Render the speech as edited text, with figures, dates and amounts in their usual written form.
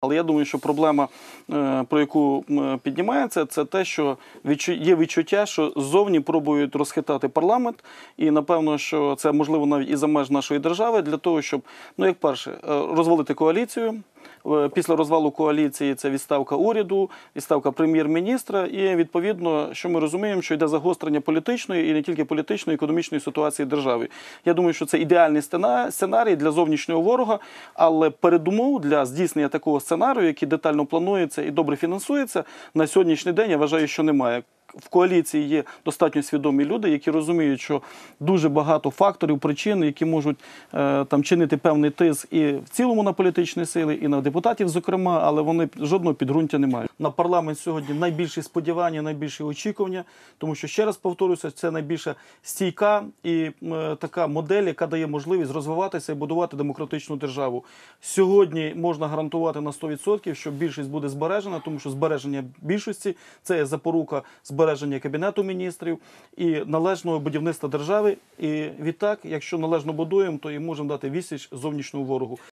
Але я думаю, що проблема, про яку піднімається, це те, що є відчуття, що ззовні пробують розхитати парламент, і напевно, що це можливо навіть і за меж нашої держави, для того, щоб, ну як перше, розвалити коаліцію. Після розвалу коаліції це відставка уряду, відставка прем'єр-міністра і, відповідно, що ми розуміємо, що йде загострення політичної і не тільки політичної, економічної ситуації держави. Я думаю, що це ідеальний сценарій для зовнішнього ворога, але передумов для здійснення такого сценарію, який детально планується і добре фінансується, на сьогоднішній день, я вважаю, що немає. В коаліції є достатньо свідомі люди, які розуміють, що дуже багато факторів, причин, які можуть там чинити певний тиск і в цілому на політичні сили, і на депутатів, зокрема, але вони жодного підґрунтя не мають. На парламент сьогодні найбільші сподівання, найбільші очікування, тому що, ще раз повторюся, це найбільша стійка і така модель, яка дає можливість розвиватися і будувати демократичну державу. Сьогодні можна гарантувати на 100%, що більшість буде збережена, тому що збереження більшості – це є запорука збереження Кабінету міністрів і належного будівництва держави. І відтак, якщо належно будуємо, то і можемо дати відсіч зовнішньому ворогу.